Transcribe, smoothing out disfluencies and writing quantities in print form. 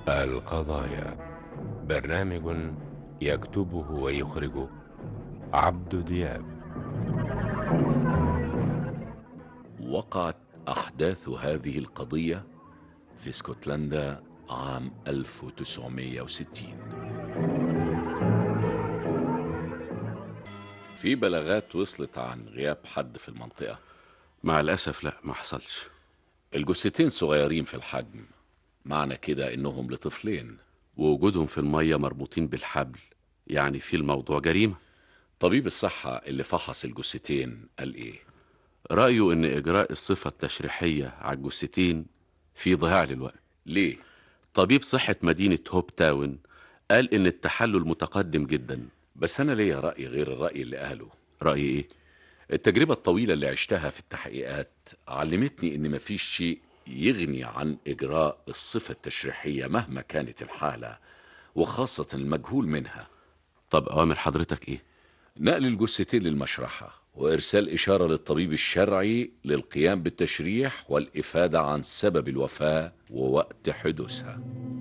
القضايا، برنامج يكتبه ويخرجه عبد دياب. وقعت أحداث هذه القضية في اسكتلندا عام 1960. في بلاغات وصلت عن غياب حد في المنطقة. مع الأسف لا، ما حصلش. الجثتين صغيرين في الحجم، معنى كده إنهم لطفلين. ووجودهم في المية مربوطين بالحبل، يعني في الموضوع جريمة. طبيب الصحة اللي فحص الجثتين قال إيه؟ رأيه إن إجراء الصفة التشريحية على الجثتين في ضياع للوقت. ليه؟ طبيب صحة مدينة هوب تاون قال إن التحلل متقدم جدا. بس أنا ليا رأي غير الرأي اللي قاله. رأي إيه؟ التجربة الطويلة اللي عشتها في التحقيقات علمتني إن مفيش شيء يغني عن إجراء الصفة التشريحية مهما كانت الحالة، وخاصة المجهول منها. طب أوامر حضرتك إيه؟ نقل الجثتين للمشرحة، وإرسال إشارة للطبيب الشرعي للقيام بالتشريح والإفادة عن سبب الوفاة ووقت حدوثها.